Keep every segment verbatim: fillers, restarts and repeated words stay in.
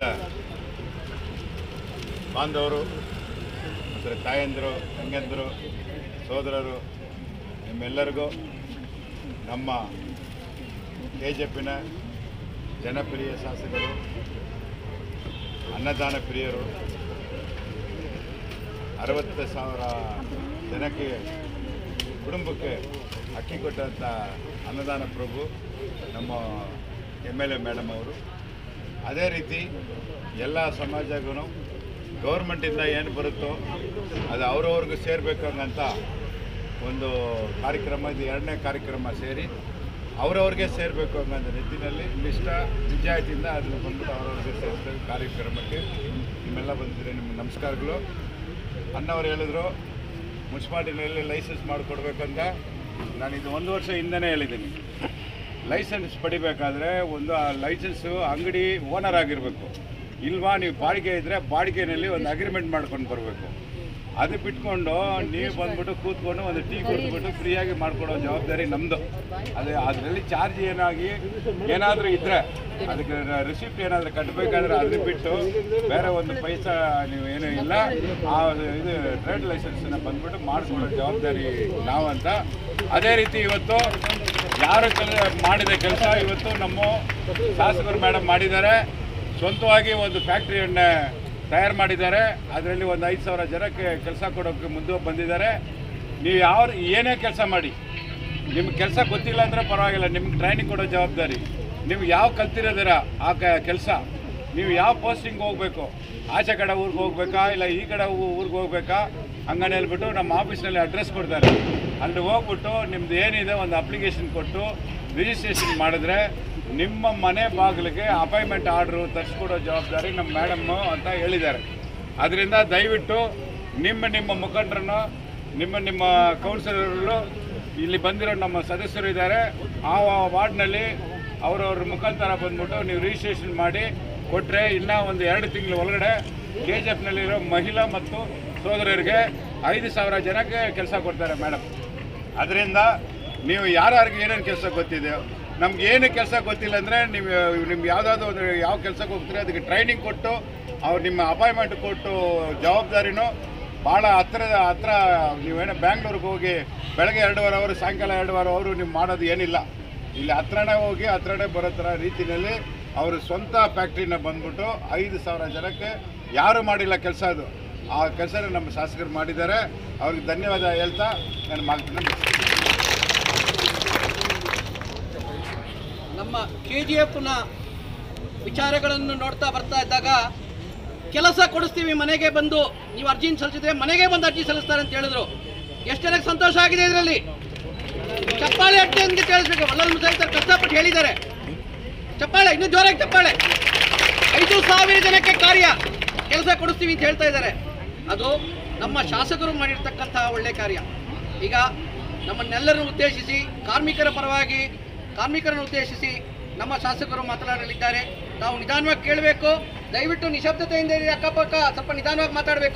ಬಾಂಧವರು ಮತ್ತು ತಾಯಂದಿರು ತಂಗಿಯಂದಿರು ಸೋದರರು ನಿಮ್ಮೆಲ್ಲರಿಗೂ ನಮ್ಮ ಕೆ ಜೆ ಪಿನ ಜನಪ್ರಿಯ ಶಾಸಕರು ಅನ್ನದಾನ ಪ್ರಿಯರು ಅರವತ್ತು ಸಾವಿರ ಜನಕ್ಕೆ ಕುಟುಂಬಕ್ಕೆ ಅಕ್ಕಿ ಕೊಟ್ಟಂಥ ಅನ್ನದಾನ ಪ್ರಭು ನಮ್ಮ ಎಮ್ ಎಲ್ ಎ ಮೇಡಮ್ ಅವರು. ಅದೇ ರೀತಿ ಎಲ್ಲ ಸಮಾಜಗೂ ಗೌರ್ಮೆಂಟಿಂದ ಏನು ಬರುತ್ತೋ ಅದು ಅವ್ರವ್ರಿಗೂ ಸೇರಬೇಕು ಅನ್ನೋಂಥ ಒಂದು ಕಾರ್ಯಕ್ರಮ, ಇದು ಎರಡನೇ ಕಾರ್ಯಕ್ರಮ ಸೇರಿ ಅವ್ರವ್ರಿಗೆ ಸೇರಬೇಕು ಅನ್ನೋ ನಿಟ್ಟಿನಲ್ಲಿ ನಿಷ್ಠ ನಿಜಾಯಿತಿಯಿಂದ ಅದನ್ನು ಬಂದ್ಬಿಟ್ಟು ಅವ್ರವ್ರಿಗೆ ಸೇರಿಸೋ ಕಾರ್ಯಕ್ರಮಕ್ಕೆ ನಿಮ್ಮೆಲ್ಲ ಬಂದಿದ್ದೀರಿ. ನಿಮ್ಗೆ ನಮಸ್ಕಾರಗಳು. ಅಣ್ಣವ್ರು ಹೇಳಿದ್ರು ಮುನ್ಸಿಪಾಲ್ಟಿನಲ್ಲಿ ಲೈಸೆನ್ಸ್ ಮಾಡಿಕೊಡ್ಬೇಕಂತ. ನಾನು ಇದು ಒಂದು ವರ್ಷ ಹಿಂದೆನೇ ಹೇಳಿದ್ದೀನಿ. ಲೈಸೆನ್ಸ್ ಪಡಿಬೇಕಾದ್ರೆ ಒಂದು ಆ ಲೈಸೆನ್ಸು ಅಂಗಡಿ ಓನರ್ ಆಗಿರಬೇಕು, ಇಲ್ವಾ ನೀವು ಬಾಡಿಗೆ ಇದ್ದರೆ ಬಾಡಿಗೆನಲ್ಲಿ ಒಂದು ಅಗ್ರಿಮೆಂಟ್ ಮಾಡ್ಕೊಂಡು ಬರಬೇಕು. ಅದು ಬಿಟ್ಕೊಂಡು ನೀವು ಬಂದ್ಬಿಟ್ಟು ಕೂತ್ಕೊಂಡು ಒಂದು ಟೀ ಕೊಟ್ಬಿಟ್ಟು ಫ್ರೀಯಾಗಿ ಮಾಡಿಕೊಡೋ ಜವಾಬ್ದಾರಿ ನಮ್ಮದು. ಅದೇ ಅದರಲ್ಲಿ ಚಾರ್ಜ್ ಏನಾಗಿ ಏನಾದರೂ ಇದ್ದರೆ ಅದಕ್ಕೆ ರಿಸಿಪ್ಟ್ ಏನಾದರೂ ಕಟ್ಟಬೇಕಾದ್ರೆ ಅದನ್ನ ಬಿಟ್ಟು ಬೇರೆ ಒಂದು ಪೈಸಾ ನೀವು ಏನೂ ಇಲ್ಲ, ಆ ಇದು ಟ್ರೇಡ್ ಲೈಸೆನ್ಸನ್ನು ಬಂದ್ಬಿಟ್ಟು ಮಾಡಿಕೊಡೋ ಜವಾಬ್ದಾರಿ ನಾವು ಅಂತ. ಅದೇ ರೀತಿ ಇವತ್ತು ಯಾರು ಕೆಲ ಮಾಡಿದ ಕೆಲಸ ಇವತ್ತು ನಮ್ಮ ಶಾಸಕರು ಮೇಡಮ್ ಮಾಡಿದ್ದಾರೆ. ಸ್ವಂತವಾಗಿ ಒಂದು ಫ್ಯಾಕ್ಟ್ರಿಯನ್ನೇ ತಯಾರು ಮಾಡಿದ್ದಾರೆ. ಅದರಲ್ಲಿ ಒಂದು ಐದು ಸಾವಿರ ಜನಕ್ಕೆ ಕೆಲಸ ಕೊಡೋಕ್ಕೆ ಮುಂದೆ ಬಂದಿದ್ದಾರೆ. ನೀವು ಯಾವ ಏನೇ ಕೆಲಸ ಮಾಡಿ, ನಿಮ್ಗೆ ಕೆಲಸ ಗೊತ್ತಿಲ್ಲ ಅಂದರೆ ಪರವಾಗಿಲ್ಲ, ನಿಮ್ಗೆ ಟ್ರೈನಿಂಗ್ ಕೊಡೋ ಜವಾಬ್ದಾರಿ. ನೀವು ಯಾವ ಕಲ್ತಿರೋದಿರ ಆ ಕೆಲಸ, ನೀವು ಯಾವ ಪೋಸ್ಟಿಂಗ್ ಹೋಗಬೇಕು, ಆಚೆ ಕಡೆ ಊರಿಗೆ ಹೋಗ್ಬೇಕಾ ಇಲ್ಲ ಈ ಕಡೆ ಊರಿಗೆ ಹೋಗ್ಬೇಕಾ ಹಂಗನೆ ಹೇಳ್ಬಿಟ್ಟು ನಮ್ಮ ಆಫೀಸ್ನಲ್ಲಿ ಅಡ್ರೆಸ್ ಕೊಡ್ತಾರೆ. ಅಲ್ಲಿ ಹೋಗ್ಬಿಟ್ಟು ನಿಮ್ದು ಏನಿದೆ ಒಂದು ಅಪ್ಲಿಕೇಶನ್ ಕೊಟ್ಟು ರಿಜಿಸ್ಟ್ರೇಷನ್ ಮಾಡಿದ್ರೆ ನಿಮ್ಮ ಮನೆ ಬಾಗಿಲಿಗೆ ಅಪಾಯಿಂಟ್ಮೆಂಟ್ ಆರ್ಡ್ರು ತರಿಸ್ಕೊಡೋ ಜವಾಬ್ದಾರಿ ನಮ್ಮ ಮೇಡಮ್ಮು ಅಂತ ಹೇಳಿದ್ದಾರೆ. ಅದರಿಂದ ದಯವಿಟ್ಟು ನಿಮ್ಮ ನಿಮ್ಮ ಮುಖಂಡರನ್ನು, ನಿಮ್ಮ ನಿಮ್ಮ ಕೌನ್ಸಿಲರ್ಗಳು, ಇಲ್ಲಿ ಬಂದಿರೋ ನಮ್ಮ ಸದಸ್ಯರು ಇದ್ದಾರೆ, ಆ ವಾರ್ಡ್ನಲ್ಲಿ ಅವರವ್ರ ಮುಖಾಂತರ ಬಂದ್ಬಿಟ್ಟು ನೀವು ರಿಜಿಸ್ಟ್ರೇಷನ್ ಮಾಡಿ ಕೊಟ್ಟರೆ ಇನ್ನೂ ಒಂದು ಎರಡು ತಿಂಗಳ ಒಳಗಡೆ ಕೆ ಜಿ ಎಫ್ನಲ್ಲಿರೋ ಮಹಿಳಾ ಮತ್ತು ಸೋದರರಿಗೆ ಐದು ಸಾವಿರ ಜನಕ್ಕೆ ಕೆಲಸ ಕೊಡ್ತಾರೆ ಮೇಡಮ್. ಅದರಿಂದ ನೀವು ಯಾರ್ಯಾರಿಗೆ ಏನೇನು ಕೆಲಸ ಗೊತ್ತಿದೆಯೋ, ನಮ್ಗೆ ಏನು ಕೆಲಸ ಗೊತ್ತಿಲ್ಲ ಅಂದರೆ ನೀವು ನಿಮ್ಗೆ ಯಾವುದಾದ್ರು ಒಂದು ಯಾವ ಕೆಲಸಕ್ಕೆ ಹೋಗ್ತೀರಿ ಅದಕ್ಕೆ ಟ್ರೈನಿಂಗ್ ಕೊಟ್ಟು ಅವ್ರು ನಿಮ್ಮ ಅಪಾಯಿಂಟ್ಮೆಂಟ್ ಕೊಟ್ಟು ಜವಾಬ್ದಾರಿನೂ ಭಾಳ ಹತ್ತಿರದ ಹತ್ರ. ನೀವೇನೋ ಬ್ಯಾಂಗ್ಳೂರಿಗೆ ಹೋಗಿ ಬೆಳಗ್ಗೆ ಎರಡೂವರೆ ಅವರು ಸಾಯಂಕಾಲ ಎರಡೂವರೆ ಅವರು ನೀವು ಮಾಡೋದು ಏನಿಲ್ಲ. ಇಲ್ಲಿ ಹತ್ರನೇ ಹೋಗಿ ಹತ್ರನೇ ಬರೋ ಥರ ರೀತಿಯಲ್ಲಿ ಅವರು ಸ್ವಂತ ಫ್ಯಾಕ್ಟ್ರಿನ ಬಂದ್ಬಿಟ್ಟು ಐದು ಸಾವಿರ ಜನಕ್ಕೆ ಯಾರು ಮಾಡಿಲ್ಲ ಕೆಲಸ, ಅದು ಆ ಕೆಲಸನ ನಮ್ಮ ಶಾಸಕರು ಮಾಡಿದ್ದಾರೆ. ಅವ್ರಿಗೆ ಧನ್ಯವಾದ ಹೇಳ್ತಾ ನಾನು ಮಾತನ್ನು ನಮ್ಮ ಕೆ ಜಿ ಎಫ್ನ ವಿಚಾರಗಳನ್ನು ನೋಡ್ತಾ ಬರ್ತಾ ಇದ್ದಾಗ ಕೆಲಸ ಕೊಡಿಸ್ತೀವಿ ಮನೆಗೆ ಬಂದು, ನೀವು ಅರ್ಜಿ ಸಲ್ಲಿಸಿದ್ರೆ ಮನೆಗೆ ಬಂದು ಅರ್ಜಿ ಸಲ್ಲಿಸ್ತಾರೆ ಅಂತ ಹೇಳಿದ್ರು. ಎಷ್ಟು ಜನಕ್ಕೆ ಸಂತೋಷ ಆಗಿದೆ ಇದರಲ್ಲಿ? ಚಪ್ಪಾಳೆ ಅಟ್ಟೆ ಅಂತ ಕೇಳಿಸ್ಬೇಕು. ವಲ್ಲಲ್ ಮುಸಾಯಿತರು ಕಷ್ಟಪಟ್ಟು ಹೇಳಿದ್ದಾರೆ. ಚಪ್ಪಾಳೆ, ಇನ್ನೂ ಜೋರಾಗಿ ಚಪ್ಪಾಳೆ. ಐದು ಸಾವಿರ ಜನಕ್ಕೆ ಕಾರ್ಯ ಕೆಲಸ ಕೊಡಿಸ್ತೀವಿ ಅಂತ ಹೇಳ್ತಾ ಇದ್ದಾರೆ. ಅದು ನಮ್ಮ ಶಾಸಕರು ಮಾಡಿರ್ತಕ್ಕಂತಹ ಒಳ್ಳೆ ಕಾರ್ಯ. ಈಗ ನಮ್ಮನ್ನೆಲ್ಲರನ್ನು ಉದ್ದೇಶಿಸಿ, ಕಾರ್ಮಿಕರ ಪರವಾಗಿ ಕಾರ್ಮಿಕರನ್ನು ಉದ್ದೇಶಿಸಿ ನಮ್ಮ ಶಾಸಕರು ಮಾತನಾಡಲಿದ್ದಾರೆ. ನಾವು ನಿಧಾನವಾಗಿ ಕೇಳಬೇಕು. ದಯವಿಟ್ಟು ನಿಶಬ್ದತೆಯಿಂದ ಇರಿ, ಅಕ್ಕಪಕ್ಕ ಸ್ವಲ್ಪ ನಿಧಾನವಾಗಿ ಮಾತಾಡಬೇಕು.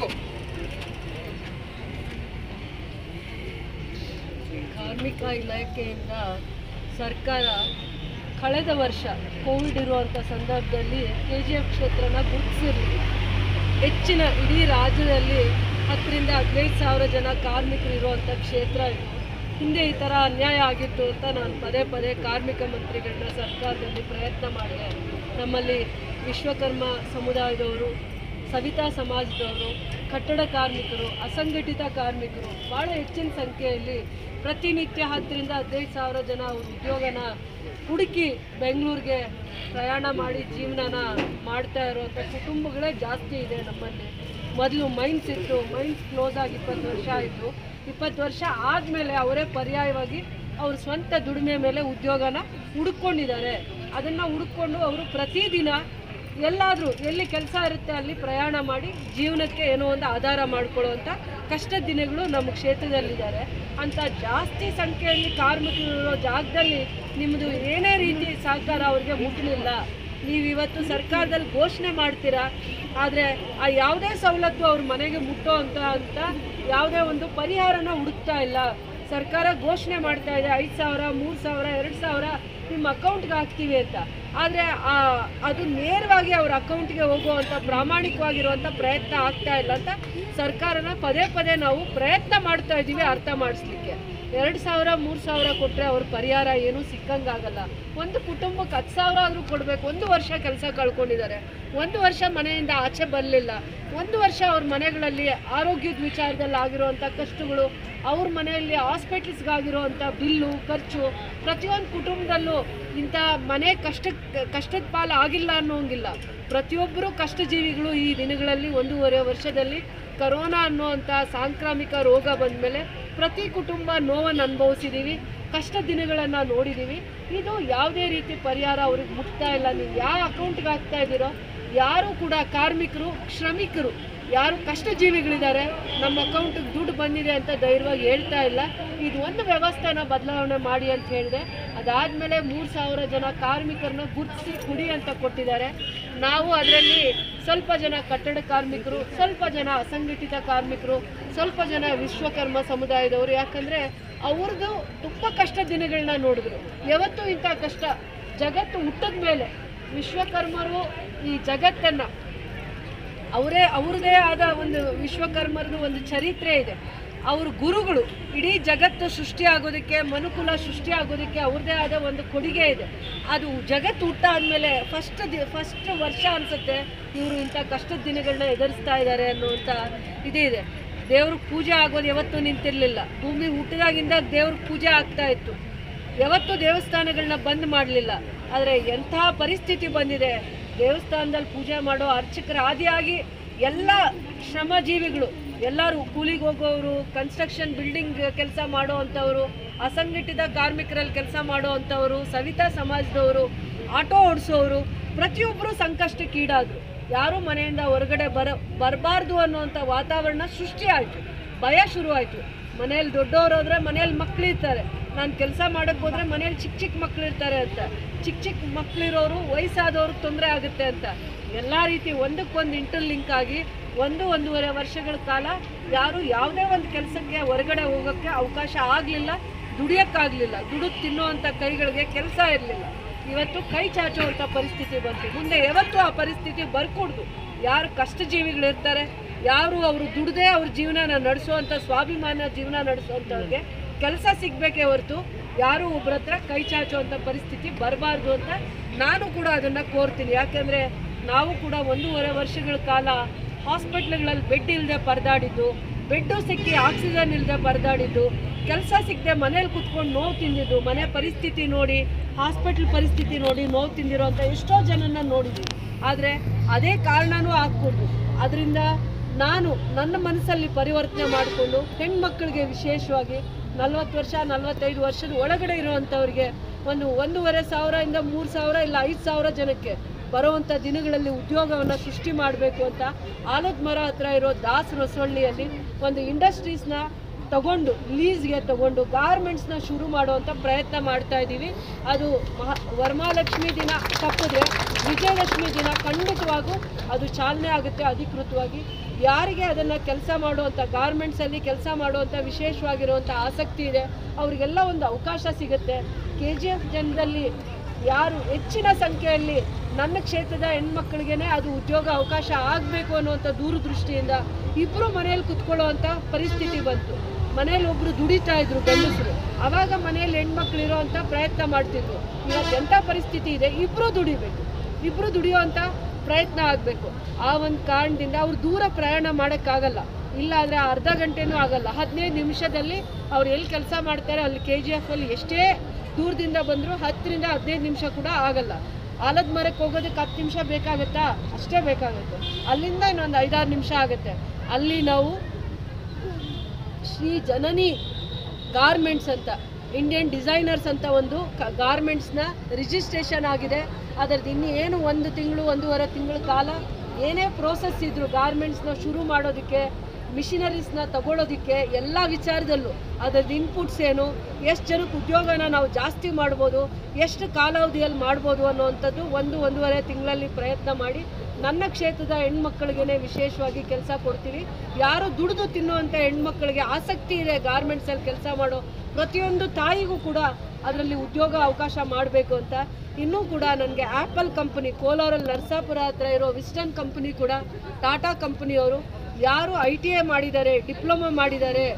ಕಾರ್ಮಿಕ ಇಲಾಖೆಯಿಂದ ಸರ್ಕಾರ ಕಳೆದ ವರ್ಷ ಕೋವಿಡ್ ಇರುವಂಥ ಸಂದರ್ಭದಲ್ಲಿ ಕೆ ಜಿ ಎಫ್ ಕ್ಷೇತ್ರನ ಗುರುತಿಸಿರಲಿಲ್ಲ. ಹೆಚ್ಚಿನ ಇಡೀ ರಾಜ್ಯದಲ್ಲಿ ಹತ್ತರಿಂದ ಹದಿನೈದು ಸಾವಿರ ಜನ ಕಾರ್ಮಿಕರು ಇರುವಂಥ ಕ್ಷೇತ್ರ ಇದು. ಹಿಂದೆ ಈ ಥರ ಅನ್ಯಾಯ ಆಗಿತ್ತು ಅಂತ ನಾನು ಪದೇ ಪದೇ ಕಾರ್ಮಿಕ ಮಂತ್ರಿಗಳನ್ನ ಸರ್ಕಾರದಲ್ಲಿ ಪ್ರಯತ್ನ ಮಾಡಿದೆ. ನಮ್ಮಲ್ಲಿ ವಿಶ್ವಕರ್ಮ ಸಮುದಾಯದವರು, ಸವಿತಾ ಸಮಾಜದವರು, ಕಟ್ಟಡ ಕಾರ್ಮಿಕರು, ಅಸಂಘಟಿತ ಕಾರ್ಮಿಕರು ಭಾಳ ಹೆಚ್ಚಿನ ಸಂಖ್ಯೆಯಲ್ಲಿ ಪ್ರತಿನಿತ್ಯ ಹತ್ತರಿಂದ ಹದಿನೈದು ಸಾವಿರ ಜನ ಅವ್ರ ಉದ್ಯೋಗನ ಹುಡುಕಿ ಬೆಂಗಳೂರಿಗೆ ಪ್ರಯಾಣ ಮಾಡಿ ಜೀವನನ ಮಾಡ್ತಾ ಇರುವಂಥ ಕುಟುಂಬಗಳೇ ಜಾಸ್ತಿ ಇದೆ ನಮ್ಮಲ್ಲಿ. ಮೊದಲು ಮೈನ್ಸ್ ಇತ್ತು, ಮೈನ್ಸ್ ಕ್ಲೋಸ್ ಆಗಿ ಇಪ್ಪತ್ತು ವರ್ಷ ಆಯಿತು. ಇಪ್ಪತ್ತು ವರ್ಷ ಆದಮೇಲೆ ಅವರೇ ಪರ್ಯಾಯವಾಗಿ ಅವ್ರ ಸ್ವಂತ ದುಡಿಮೆ ಮೇಲೆ ಉದ್ಯೋಗನ ಹುಡುಕೊಂಡಿದ್ದಾರೆ. ಅದನ್ನು ಹುಡುಕೊಂಡು ಅವರು ಪ್ರತಿದಿನ ಎಲ್ಲಾದರೂ ಎಲ್ಲಿ ಕೆಲಸ ಇರುತ್ತೆ ಅಲ್ಲಿ ಪ್ರಯಾಣ ಮಾಡಿ ಜೀವನಕ್ಕೆ ಏನೋ ಒಂದು ಆಧಾರ ಮಾಡಿಕೊಳ್ಳುವಂಥ ಕಷ್ಟದ ದಿನಗಳು ನಮ್ಮ ಕ್ಷೇತ್ರದಲ್ಲಿದ್ದಾರೆ. ಅಂಥ ಜಾಸ್ತಿ ಸಂಖ್ಯೆಯಲ್ಲಿ ಕಾರ್ಮಿಕರು ಇರೋ ಜಾಗದಲ್ಲಿ ನಿಮ್ಮದು ಏನೇ ರೀತಿ ಸಹಕಾರ ಅವ್ರಿಗೆ ಮುಟ್ಟಲಿಲ್ಲ. ನೀವು ಇವತ್ತು ಸರ್ಕಾರದಲ್ಲಿ ಘೋಷಣೆ ಮಾಡ್ತೀರಾ, ಆದರೆ ಆ ಯಾವುದೇ ಸವಲತ್ತು ಅವ್ರ ಮನೆಗೆ ಮುಟ್ಟೋ ಅಂತ ಅಂತ ಯಾವುದೇ ಒಂದು ಪರಿಹಾರನ ಹುಡುಕ್ತಾ ಇಲ್ಲ. ಸರ್ಕಾರ ಘೋಷಣೆ ಮಾಡ್ತಾ ಇದೆ ಐದು ಸಾವಿರ ಮೂರು ಸಾವಿರ ಎರಡು ಸಾವಿರ ನಿಮ್ಮ ಅಕೌಂಟ್ಗೆ ಹಾಕ್ತೀವಿ ಅಂತ. ಆದರೆ ಅದು ನೇರವಾಗಿ ಅವ್ರ ಅಕೌಂಟ್ಗೆ ಹೋಗುವಂಥ ಪ್ರಾಮಾಣಿಕವಾಗಿರುವಂಥ ಪ್ರಯತ್ನ ಆಗ್ತಾ ಇಲ್ಲ ಅಂತ ಸರ್ಕಾರನ ಪದೇ ಪದೇ ನಾವು ಪ್ರಯತ್ನ ಮಾಡ್ತಾ ಇದ್ದೀವಿ ಅರ್ಥ ಮಾಡಿಸ್ಲಿಕ್ಕೆ. ಎರಡು ಸಾವಿರ ಮೂರು ಸಾವಿರ ಕೊಟ್ಟರೆ ಅವ್ರ ಪರಿಹಾರ ಏನೂ ಸಿಕ್ಕಂಗಾಗಲ್ಲ. ಒಂದು ಕುಟುಂಬಕ್ಕೆ ಹತ್ತು ಸಾವಿರ ಆದರೂ ಕೊಡಬೇಕು. ಒಂದು ವರ್ಷ ಕೆಲಸ ಕಳ್ಕೊಂಡಿದ್ದಾರೆ, ಒಂದು ವರ್ಷ ಮನೆಯಿಂದ ಆಚೆ ಬರಲಿಲ್ಲ, ಒಂದು ವರ್ಷ ಅವ್ರ ಮನೆಗಳಲ್ಲಿ ಆರೋಗ್ಯದ ವಿಚಾರದಲ್ಲಿ ಆಗಿರುವಂಥ ಕಷ್ಟಗಳು, ಅವ್ರ ಮನೆಯಲ್ಲಿ ಹಾಸ್ಪಿಟಲ್ಸ್ಗಾಗಿರುವಂಥ ಬಿಲ್ಲು ಖರ್ಚು, ಪ್ರತಿಯೊಂದು ಕುಟುಂಬದಲ್ಲೂ ಇಂಥ ಮನೆ ಕಷ್ಟಕ್ಕೆ ಕಷ್ಟದ ಪಾಲು ಆಗಿಲ್ಲ ಅನ್ನೋಂಗಿಲ್ಲ. ಪ್ರತಿಯೊಬ್ಬರು ಕಷ್ಟಜೀವಿಗಳು ಈ ದಿನಗಳಲ್ಲಿ ಒಂದೂವರೆ ವರ್ಷದಲ್ಲಿ ಕರೋನಾ ಅನ್ನುವಂಥ ಸಾಂಕ್ರಾಮಿಕ ರೋಗ ಬಂದ ಮೇಲೆ ಪ್ರತಿ ಕುಟುಂಬ ನೋವನ್ನು ಅನುಭವಿಸಿದ್ದೀವಿ, ಕಷ್ಟ ದಿನಗಳನ್ನು ನೋಡಿದ್ದೀವಿ. ಇದು ಯಾವುದೇ ರೀತಿ ಪರಿಹಾರ ಅವ್ರಿಗೆ ಮುಟ್ತಾ ಇಲ್ಲ. ನೀವು ಯಾವ ಅಕೌಂಟ್ಗೆ ಹಾಕ್ತಾ ಇದ್ದೀರೋ, ಯಾರು ಕೂಡ ಕಾರ್ಮಿಕರು ಶ್ರಮಿಕರು ಯಾರು ಕಷ್ಟಜೀವಿಗಳಿದ್ದಾರೆ ನಮ್ಮ ಅಕೌಂಟಿಗೆ ದುಡ್ಡು ಬಂದಿದೆ ಅಂತ ಧೈರ್ಯವಾಗಿ ಹೇಳ್ತಾ ಇಲ್ಲ. ಇದು ಒಂದು ವ್ಯವಸ್ಥೆನ ಬದಲಾವಣೆ ಮಾಡಿ ಅಂತ ಹೇಳಿದೆ. ಅದಾದಮೇಲೆ ಮೂರು ಸಾವಿರ ಜನ ಕಾರ್ಮಿಕರನ್ನ ಗುರುತಿಸಿ ಕುಡಿ ಅಂತ ಕೊಟ್ಟಿದ್ದಾರೆ. ನಾವು ಅದರಲ್ಲಿ ಸ್ವಲ್ಪ ಜನ ಕಟ್ಟಡ ಕಾರ್ಮಿಕರು, ಸ್ವಲ್ಪ ಜನ ಅಸಂಘಟಿತ ಕಾರ್ಮಿಕರು, ಸ್ವಲ್ಪ ಜನ ವಿಶ್ವಕರ್ಮ ಸಮುದಾಯದವರು. ಯಾಕಂದರೆ ಅವ್ರದ್ದು ತುಂಬ ಕಷ್ಟ ದಿನಗಳನ್ನ ನೋಡಿದ್ರು. ಯಾವತ್ತೂ ಇಂಥ ಕಷ್ಟ ಜಗತ್ತು ಹುಟ್ಟಿದ ಮೇಲೆ ವಿಶ್ವಕರ್ಮರು ಈ ಜಗತ್ತನ್ನು ಅವರೇ ಅವ್ರದ್ದೇ ಆದ ಒಂದು ವಿಶ್ವಕರ್ಮರದು ಒಂದು ಚರಿತ್ರೆ ಇದೆ. ಅವ್ರ ಗುರುಗಳು ಇಡೀ ಜಗತ್ತು ಸೃಷ್ಟಿಯಾಗೋದಕ್ಕೆ, ಮನುಕುಲ ಸೃಷ್ಟಿಯಾಗೋದಕ್ಕೆ ಅವ್ರದ್ದೇ ಆದ ಒಂದು ಕೊಡುಗೆ ಇದೆ. ಅದು ಜಗತ್ತು ಹುಟ್ಟಾದ್ಮೇಲೆ ಫಸ್ಟ್ ದಿ ಫಸ್ಟ್ ವರ್ಷ ಅನಿಸುತ್ತೆ ಇವರು ಇಂಥ ಕಷ್ಟದ ದಿನಗಳನ್ನ ಎದುರಿಸ್ತಾ ಇದ್ದಾರೆ ಅನ್ನುವಂಥ ಇದೇ ಇದೆ. ದೇವ್ರಿಗೆ ಪೂಜೆ ಆಗೋದು ಯಾವತ್ತೂ ನಿಂತಿರಲಿಲ್ಲ. ಭೂಮಿ ಹುಟ್ಟಿದಾಗಿಂದ ದೇವ್ರಿಗೆ ಪೂಜೆ ಆಗ್ತಾ ಇತ್ತು. ಯಾವತ್ತೂ ದೇವಸ್ಥಾನಗಳನ್ನ ಬಂದ್ ಮಾಡಲಿಲ್ಲ. ಆದರೆ ಎಂಥ ಪರಿಸ್ಥಿತಿ ಬಂದಿದೆ, ದೇವಸ್ಥಾನದಲ್ಲಿ ಪೂಜೆ ಮಾಡೋ ಅರ್ಚಕರ ಆದಿಯಾಗಿ ಎಲ್ಲ ಶ್ರಮಜೀವಿಗಳು ಎಲ್ಲರೂ ಕೂಲಿಗೆ ಹೋಗೋರು, ಕನ್ಸ್ಟ್ರಕ್ಷನ್ ಬಿಲ್ಡಿಂಗ್ ಕೆಲಸ ಮಾಡೋ ಅಂಥವರು, ಅಸಂಘಟಿತ ಕಾರ್ಮಿಕರಲ್ಲಿ ಕೆಲಸ ಮಾಡೋ ಅಂಥವರು, ಸವಿತಾ ಸಮಾಜದವರು, ಆಟೋ ಓಡಿಸೋರು, ಪ್ರತಿಯೊಬ್ಬರು ಸಂಕಷ್ಟಕ್ಕೀಡಾದರು. ಯಾರೂ ಮನೆಯಿಂದ ಹೊರಗಡೆ ಬರ ಬರಬಾರ್ದು ಅನ್ನೋವಂಥ ವಾತಾವರಣ ಸೃಷ್ಟಿಯಾಯಿತು. ಭಯ ಶುರುವಾಯಿತು. ಮನೇಲಿ ದೊಡ್ಡವರು ಹೋದರೆ ಮನೇಲಿ ಮಕ್ಕಳಿರ್ತಾರೆ, ನಾನು ಕೆಲಸ ಮಾಡೋಕ್ಕೆ ಹೋದರೆ ಮನೇಲಿ ಚಿಕ್ಕ ಚಿಕ್ಕ ಮಕ್ಕಳು ಇರ್ತಾರೆ ಅಂತ, ಚಿಕ್ಕ ಚಿಕ್ಕ ಮಕ್ಕಳಿರೋರು ವಯಸ್ಸಾದವ್ರಿಗೆ ತೊಂದರೆ ಆಗುತ್ತೆ ಅಂತ ಎಲ್ಲ ರೀತಿ ಒಂದಕ್ಕೊಂದು ಇಂಟರ್ಲಿಂಕ್ ಆಗಿ ಒಂದು ಒಂದೂವರೆ ವರ್ಷಗಳ ಕಾಲ ಯಾರು ಯಾವುದೇ ಒಂದು ಕೆಲಸಕ್ಕೆ ಹೊರಗಡೆ ಹೋಗೋಕ್ಕೆ ಅವಕಾಶ ಆಗಲಿಲ್ಲ, ದುಡಿಯೋಕ್ಕಾಗಲಿಲ್ಲ. ದುಡಿದು ತಿನ್ನುವಂಥ ಕೈಗಳಿಗೆ ಕೆಲಸ ಇರಲಿಲ್ಲ. ಇವತ್ತು ಕೈ ಚಾಚುವಂಥ ಪರಿಸ್ಥಿತಿ ಬಂತು. ಮುಂದೆ ಯಾವತ್ತೂ ಆ ಪರಿಸ್ಥಿತಿ ಬರ್ಕೊಡ್ದು. ಯಾರು ಕಷ್ಟಜೀವಿಗಳಿರ್ತಾರೆ, ಯಾರು ಅವರು ದುಡ್ದೇ ಅವ್ರ ಜೀವನ ನಡೆಸುವಂಥ ಸ್ವಾಭಿಮಾನ ಜೀವನ ನಡೆಸುವಂಥವ್ರಿಗೆ ಕೆಲಸ ಸಿಗಬೇಕೇ ಹೊರತು ಯಾರು ಒಬ್ಬರ ಹತ್ರ ಕೈ ಚಾಚುವಂಥ ಪರಿಸ್ಥಿತಿ ಬರಬಾರ್ದು ಅಂತ ನಾನು ಕೂಡ ಅದನ್ನು ಕೋರ್ತೀನಿ. ಯಾಕೆಂದರೆ ನಾವು ಕೂಡ ಒಂದೂವರೆ ವರ್ಷಗಳ ಕಾಲ ಹಾಸ್ಪಿಟ್ಲ್ಗಳಲ್ಲಿ ಬೆಡ್ ಇಲ್ಲದೆ ಪರದಾಡಿದ್ದು, ಬೆಡ್ಡು ಸಿಕ್ಕಿ ಆಕ್ಸಿಜನ್ ಇಲ್ಲದೆ ಪರದಾಡಿದ್ದು, ಕೆಲಸ ಸಿಕ್ಕದೆ ಮನೇಲಿ ಕುತ್ಕೊಂಡು ನೋವು ತಿಂದಿದ್ದು, ಮನೆ ಪರಿಸ್ಥಿತಿ ನೋಡಿ ಹಾಸ್ಪಿಟ್ಲ್ ಪರಿಸ್ಥಿತಿ ನೋಡಿ ನೋವು ತಿಂದಿರೋಂಥ ಎಷ್ಟೋ ಜನನ ನೋಡಿದ್ವಿ. ಆದರೆ ಅದೇ ಕಾರಣನೂ ಆಗ್ಕೊಡ್ದು. ಅದರಿಂದ ನಾನು ನನ್ನ ಮನಸ್ಸಲ್ಲಿ ಪರಿವರ್ತನೆ ಮಾಡಿಕೊಂಡು ಹೆಣ್ಮಕ್ಳಿಗೆ ವಿಶೇಷವಾಗಿ ನಲ್ವತ್ತು ವರ್ಷ ನಲ್ವತ್ತೈದು ವರ್ಷದ ಒಳಗಡೆ ಇರುವಂಥವ್ರಿಗೆ ಒಂದು ಒಂದೂವರೆ ಸಾವಿರದಿಂದ ಮೂರು ಸಾವಿರ ಇಲ್ಲ ಐದು ಸಾವಿರ ಜನಕ್ಕೆ ಬರುವಂಥ ದಿನಗಳಲ್ಲಿ ಉದ್ಯೋಗವನ್ನು ಸೃಷ್ಟಿ ಮಾಡಬೇಕು ಅಂತ ಆಲದ ಮರ ಹತ್ರ ಇರೋ ದಾಸ್ ರಸೊಳ್ಳಿಯಲ್ಲಿ ಒಂದು ಇಂಡಸ್ಟ್ರೀಸ್ನ ತಗೊಂಡು ಲೀಸ್ಗೆ ತಗೊಂಡು ಗಾರ್ಮೆಂಟ್ಸ್ನ ಶುರು ಮಾಡುವಂಥ ಪ್ರಯತ್ನ ಮಾಡ್ತಾ ಇದ್ದೀವಿ. ಅದು ಮಹಾ ವರಮಹಾಲಕ್ಷ್ಮಿ ದಿನ ತಪ್ಪಿದ್ರೆ ವಿಜಯಲಕ್ಷ್ಮಿ ದಿನ ಖಂಡಿತವಾಗೂ ಅದು ಚಾಲನೆ ಆಗುತ್ತೆ ಅಧಿಕೃತವಾಗಿ. ಯಾರಿಗೆ ಅದನ್ನು ಕೆಲಸ ಮಾಡುವಂಥ ಗಾರ್ಮೆಂಟ್ಸಲ್ಲಿ ಕೆಲಸ ಮಾಡುವಂಥ ವಿಶೇಷವಾಗಿರುವಂಥ ಆಸಕ್ತಿ ಇದೆ ಅವರಿಗೆಲ್ಲ ಒಂದು ಅವಕಾಶ ಸಿಗುತ್ತೆ. ಕೆ ಜಿ ಎಫ್ ಜನದಲ್ಲಿ ಯಾರು ಹೆಚ್ಚಿನ ಸಂಖ್ಯೆಯಲ್ಲಿ ನನ್ನ ಕ್ಷೇತ್ರದ ಹೆಣ್ಮಕ್ಳಿಗೇ ಅದು ಉದ್ಯೋಗ ಅವಕಾಶ ಆಗಬೇಕು ಅನ್ನುವಂಥ ದೂರದೃಷ್ಟಿಯಿಂದ ಇಬ್ಬರು ಮನೆಯಲ್ಲಿ ಕುತ್ಕೊಳ್ಳೋವಂಥ ಪರಿಸ್ಥಿತಿ ಬಂತು. ಮನೇಲಿ ಒಬ್ಬರು ದುಡಿತಾ ಇದ್ರು ಗಂಡಸರು, ಆವಾಗ ಮನೆಯಲ್ಲಿ ಹೆಣ್ಮಕ್ಳು ಇರೋವಂಥ ಪ್ರಯತ್ನ ಮಾಡ್ತಿದ್ರು. ಇವತ್ತು ಎಂಥ ಪರಿಸ್ಥಿತಿ ಇದೆ, ಇಬ್ಬರು ದುಡಿಬೇಕು, ಇಬ್ಬರು ದುಡಿಯೋವಂಥ ಪ್ರಯತ್ನ ಆಗಬೇಕು. ಆ ಒಂದು ಕಾರಣದಿಂದ ಅವ್ರು ದೂರ ಪ್ರಯಾಣ ಮಾಡೋಕ್ಕಾಗಲ್ಲ. ಇಲ್ಲ ಆದರೆ ಅರ್ಧ ಗಂಟೆನೂ ಆಗಲ್ಲ, ಹದಿನೈದು ನಿಮಿಷದಲ್ಲಿ ಅವ್ರು ಎಲ್ಲಿ ಕೆಲಸ ಮಾಡ್ತಾರೆ ಅಲ್ಲಿ ಕೆ ಜಿ ಎಫ್ ಅಲ್ಲಿ ಎಷ್ಟೇ ದೂರದಿಂದ ಬಂದರೂ ಹತ್ತರಿಂದ ಹದಿನೈದು ನಿಮಿಷ ಕೂಡ ಆಗಲ್ಲ. ಆಲದ ಮರಕ್ಕೆ ಹೋಗೋದಕ್ಕೆ ಹತ್ತು ನಿಮಿಷ ಬೇಕಾಗುತ್ತಾ, ಅಷ್ಟೇ ಬೇಕಾಗುತ್ತೆ. ಅಲ್ಲಿಂದ ಇನ್ನೊಂದು ಐದಾರು ನಿಮಿಷ ಆಗುತ್ತೆ. ಅಲ್ಲಿ ನಾವು ಶ್ರೀ ಜನನಿ ಗಾರ್ಮೆಂಟ್ಸ್ ಅಂತ ಇಂಡಿಯನ್ ಡಿಸೈನರ್ಸ್ ಅಂತ ಒಂದು ಗಾರ್ಮೆಂಟ್ಸ್ನ ರಿಜಿಸ್ಟ್ರೇಷನ್ ಆಗಿದೆ. ಅದರದ್ದು ಇನ್ನೂ ಏನು ಒಂದು ತಿಂಗಳು ಒಂದೂವರೆ ತಿಂಗಳ ಕಾಲ ಏನೇ ಪ್ರೋಸೆಸ್ ಇದ್ದರು ಗಾರ್ಮೆಂಟ್ಸ್ನ ಶುರು ಮಾಡೋದಕ್ಕೆ, ಮಿಷಿನರೀಸ್ನ ತಗೊಳ್ಳೋದಕ್ಕೆ ಎಲ್ಲ ವಿಚಾರದಲ್ಲೂ ಅದರದ್ದು ಇನ್ಪುಟ್ಸ್ ಏನು, ಎಷ್ಟು ಜನಕ್ಕೆ ಉದ್ಯೋಗನ ನಾವು ಜಾಸ್ತಿ ಮಾಡ್ಬೋದು, ಎಷ್ಟು ಕಾಲಾವಧಿಯಲ್ಲಿ ಮಾಡ್ಬೋದು ಅನ್ನೋವಂಥದ್ದು ಒಂದು ಒಂದೂವರೆ ತಿಂಗಳಲ್ಲಿ ಪ್ರಯತ್ನ ಮಾಡಿ ನನ್ನ ಕ್ಷೇತ್ರದ ಹೆಣ್ಮಕ್ಳಿಗೆ ವಿಶೇಷವಾಗಿ ಕೆಲಸ ಕೊಡ್ತೀವಿ. ಯಾರು ದುಡಿದು ತಿನ್ನುವಂಥ ಹೆಣ್ಮಕ್ಳಿಗೆ ಆಸಕ್ತಿ ಇದೆ ಗಾರ್ಮೆಂಟ್ಸಲ್ಲಿ ಕೆಲಸ ಮಾಡೋ ಪ್ರತಿಯೊಂದು ತಾಯಿಗೂ ಕೂಡ ಅದರಲ್ಲಿ ಉದ್ಯೋಗ ಅವಕಾಶ ಮಾಡಬೇಕು ಅಂತ. ಇನ್ನೂ ಕೂಡ ನನಗೆ ಆ್ಯಪಲ್ ಕಂಪನಿ ಕೋಲಾರಲ್ಲಿ ನರಸಾಪುರ ಹತ್ರ ಇರೋ ವಿಸ್ಟನ್ ಕಂಪನಿ ಕೂಡ ಟಾಟಾ ಕಂಪನಿಯವರು ಯಾರು ಐ ಟಿ ಐ ಮಾಡಿದ್ದಾರೆ, ಡಿಪ್ಲೊಮಾ ಮಾಡಿದ್ದಾರೆ,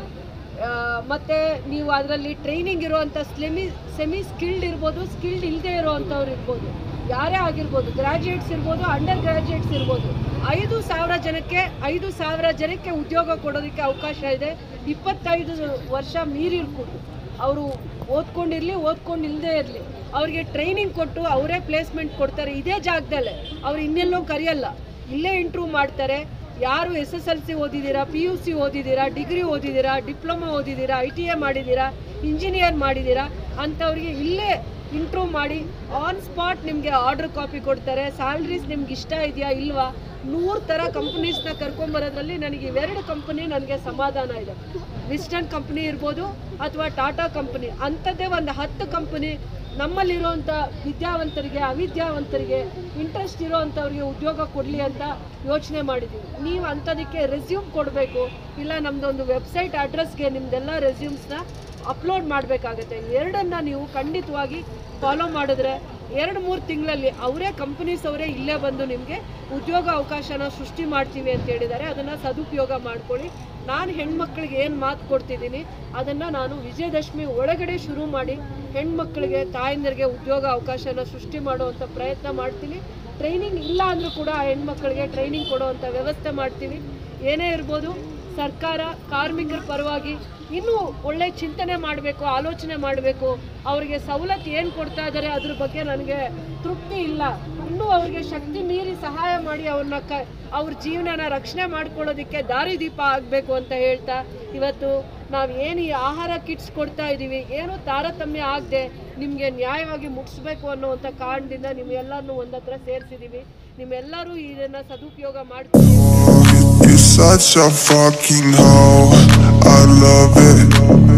ಮತ್ತು ನೀವು ಅದರಲ್ಲಿ ಟ್ರೈನಿಂಗ್ ಇರೋವಂಥ ಸ್ಲೆಮಿ ಸೆಮಿ ಸ್ಕಿಲ್ಡ್ ಇರ್ಬೋದು, ಸ್ಕಿಲ್ಡ್ ಇಲ್ಲದೆ ಇರೋವಂಥವ್ರು ಇರ್ಬೋದು, ಯಾರೇ ಆಗಿರ್ಬೋದು, ಗ್ರ್ಯಾಜುಯೇಟ್ಸ್ ಇರ್ಬೋದು, ಅಂಡರ್ ಗ್ರ್ಯಾಜುಯೇಟ್ಸ್ ಇರ್ಬೋದು, ಐದು ಸಾವಿರ ಜನಕ್ಕೆ ಐದು ಸಾವಿರ ಜನಕ್ಕೆ ಉದ್ಯೋಗ ಕೊಡೋದಕ್ಕೆ ಅವಕಾಶ ಇದೆ. ಇಪ್ಪತ್ತೈದು ವರ್ಷ ಮೀರಿರ್ಕೊಂಡು ಅವರು ಓದ್ಕೊಂಡಿರಲಿ ಓದ್ಕೊಂಡಿಲ್ಲದೆ ಇರಲಿ ಅವ್ರಿಗೆ ಟ್ರೈನಿಂಗ್ ಕೊಟ್ಟು ಅವರೇ ಪ್ಲೇಸ್ಮೆಂಟ್ ಕೊಡ್ತಾರೆ. ಇದೇ ಜಾಗದಲ್ಲೇ ಅವ್ರು ಇನ್ನೆಲ್ಲೋ ಕರೆಯಲ್ಲ, ಇಲ್ಲೇ ಇಂಟ್ರ್ಯೂ ಮಾಡ್ತಾರೆ. ಯಾರು ಎಸ್ ಎಸ್ ಎಲ್ ಸಿ ಓದಿದ್ದೀರಾ, ಪಿ ಯು ಸಿ ಓದಿದ್ದೀರಾ, ಡಿಗ್ರಿ ಓದಿದ್ದೀರಾ, ಡಿಪ್ಲೊಮಾ ಓದಿದ್ದೀರಾ, ಐ ಟಿ ಐ ಮಾಡಿದ್ದೀರಾ, ಇಂಜಿನಿಯರ್ ಮಾಡಿದ್ದೀರಾ ಅಂಥವ್ರಿಗೆ ಇಲ್ಲೇ ಇಂಟ್ರ್ಯೂ ಮಾಡಿ ಆನ್ ಸ್ಪಾಟ್ ನಿಮಗೆ ಆರ್ಡ್ರ್ ಕಾಪಿ ಕೊಡ್ತಾರೆ. ಸ್ಯಾಲ್ರೀಸ್ ನಿಮ್ಗೆ ಇಷ್ಟ ಇದೆಯಾ ಇಲ್ವಾ, ನೂರು ಥರ ಕಂಪ್ನೀಸ್ನ ಕರ್ಕೊಂಬರೋದ್ರಲ್ಲಿ ನನಗೆ ಇವೆರಡು ಕಂಪನಿ ನನಗೆ ಸಮಾಧಾನ ಇದೆ. ವಿಸ್ಟನ್ ಕಂಪ್ನಿ ಇರ್ಬೋದು ಅಥವಾ ಟಾಟಾ ಕಂಪನಿ, ಅಂಥದ್ದೇ ಒಂದು ಹತ್ತು ಕಂಪನಿ ನಮ್ಮಲ್ಲಿರುವಂಥ ವಿದ್ಯಾವಂತರಿಗೆ ಅವಿದ್ಯಾವಂತರಿಗೆ ಇಂಟ್ರೆಸ್ಟ್ ಇರೋವಂಥವ್ರಿಗೆ ಉದ್ಯೋಗ ಕೊಡಲಿ ಅಂತ ಯೋಚನೆ ಮಾಡಿದ್ದೀವಿ. ನೀವು ಅಂಥದಕ್ಕೆ ರೆಸ್ಯೂಮ್ ಕೊಡಬೇಕು, ಇಲ್ಲ ನಮ್ಮದೊಂದು ವೆಬ್ಸೈಟ್ ಅಡ್ರೆಸ್ಗೆ ನಿಮ್ಮದೆಲ್ಲ ರೆಸ್ಯೂಮ್ಸ್ನ ಅಪ್ಲೋಡ್ ಮಾಡಬೇಕಾಗತ್ತೆ. ಎರಡನ್ನು ನೀವು ಖಂಡಿತವಾಗಿ ಫಾಲೋ ಮಾಡಿದ್ರೆ ಎರಡು ಮೂರು ತಿಂಗಳಲ್ಲಿ ಅವರೇ ಕಂಪನೀಸ್ ಅವರೇ ಇಲ್ಲೇ ಬಂದು ನಿಮಗೆ ಉದ್ಯೋಗ ಅವಕಾಶನ ಸೃಷ್ಟಿ ಮಾಡ್ತೀವಿ ಅಂತ ಹೇಳಿದ್ದಾರೆ. ಅದನ್ನು ಸದುಪಯೋಗ ಮಾಡ್ಕೊಳ್ಳಿ. ನಾನು ಹೆಣ್ಮಕ್ಳಿಗೆ ಏನು ಮಾತು ಕೊಡ್ತಿದ್ದೀನಿ ಅದನ್ನು ನಾನು ವಿಜಯದಶಮಿ ಒಳಗಡೆ ಶುರು ಮಾಡಿ ಹೆಣ್ಮಕ್ಳಿಗೆ ತಾಯಂದಿರಿಗೆ ಉದ್ಯೋಗ ಅವಕಾಶನ ಸೃಷ್ಟಿ ಮಾಡುವಂಥ ಪ್ರಯತ್ನ ಮಾಡ್ತೀನಿ. ಟ್ರೈನಿಂಗ್ ಇಲ್ಲ ಅಂದರೂ ಕೂಡ ಹೆಣ್ಮಕ್ಳಿಗೆ ಟ್ರೈನಿಂಗ್ ಕೊಡುವಂಥ ವ್ಯವಸ್ಥೆ ಮಾಡ್ತೀವಿ. ಏನೇ ಇರ್ಬೋದು, ಸರ್ಕಾರ ಕಾರ್ಮಿಕರ ಪರವಾಗಿ ಇನ್ನೂ ಒಳ್ಳೆ ಚಿಂತನೆ ಮಾಡಬೇಕು, ಆಲೋಚನೆ ಮಾಡಬೇಕು. ಅವರಿಗೆ ಸವಲತ್ತು ಏನು ಕೊಡ್ತಾ ಇದ್ದಾರೆ ಅದ್ರ ಬಗ್ಗೆ ನನಗೆ ತೃಪ್ತಿ ಇಲ್ಲ. ಇನ್ನೂ ಅವ್ರಿಗೆ ಶಕ್ತಿ ಮೀರಿ ಸಹಾಯ ಮಾಡಿ ಅವ್ರನ್ನ ಕ ಅವ್ರ ಜೀವನನ ರಕ್ಷಣೆ ಮಾಡ್ಕೊಳ್ಳೋದಕ್ಕೆ ದಾರಿದೀಪ ಆಗಬೇಕು ಅಂತ ಹೇಳ್ತಾ, ಇವತ್ತು ನಾವು ಏನು ಈ ಆಹಾರ ಕಿಟ್ಸ್ ಕೊಡ್ತಾ ಇದ್ದೀವಿ ಏನು ತಾರತಮ್ಯ ಆಗದೆ ನಿಮಗೆ ನ್ಯಾಯವಾಗಿ ಮುಟ್ಟಿಸ್ಬೇಕು ಅನ್ನೋವಂಥ ಕಾರಣದಿಂದ ನಿಮ್ಮೆಲ್ಲರನ್ನೂ ಒಂದು ಹತ್ರ ಸೇರಿಸಿದ್ದೀವಿ. ನಿಮ್ಮೆಲ್ಲರೂ ಇದನ್ನು ಸದುಪಯೋಗ ಮಾಡ್ತೀವಿ. You're such a fucking hoe, I love it.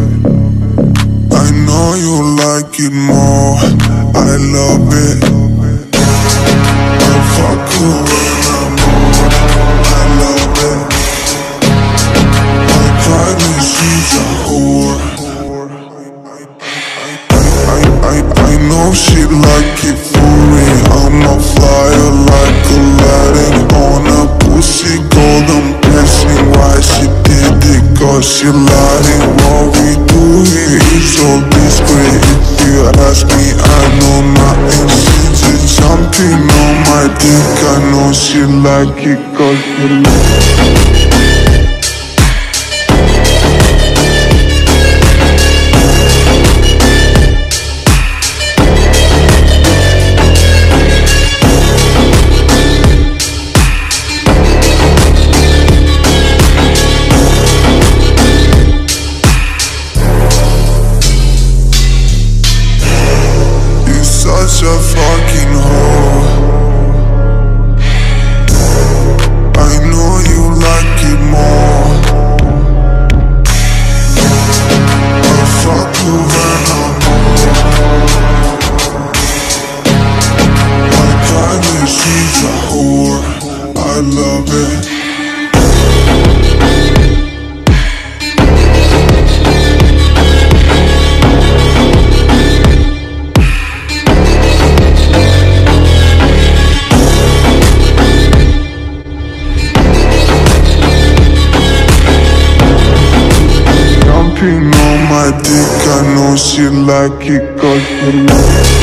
I know you like it more, I love it. I fuck you when I'm bored, I love it. I cry when she's a whore. I, I, I know she like it for me, I'm a flyer like Aladdin on a pussy golden blessing. Why she did it, cause she lying. What we do here is so discreet. If you ask me, I know my instinct is jumping on my dick. I know she like it cause she like it. Such a fucking hoe. I know you like it more. I fuck you when I'm bored. I cry when she's a whore. I love it. On my dick, I know she like it cause she like it.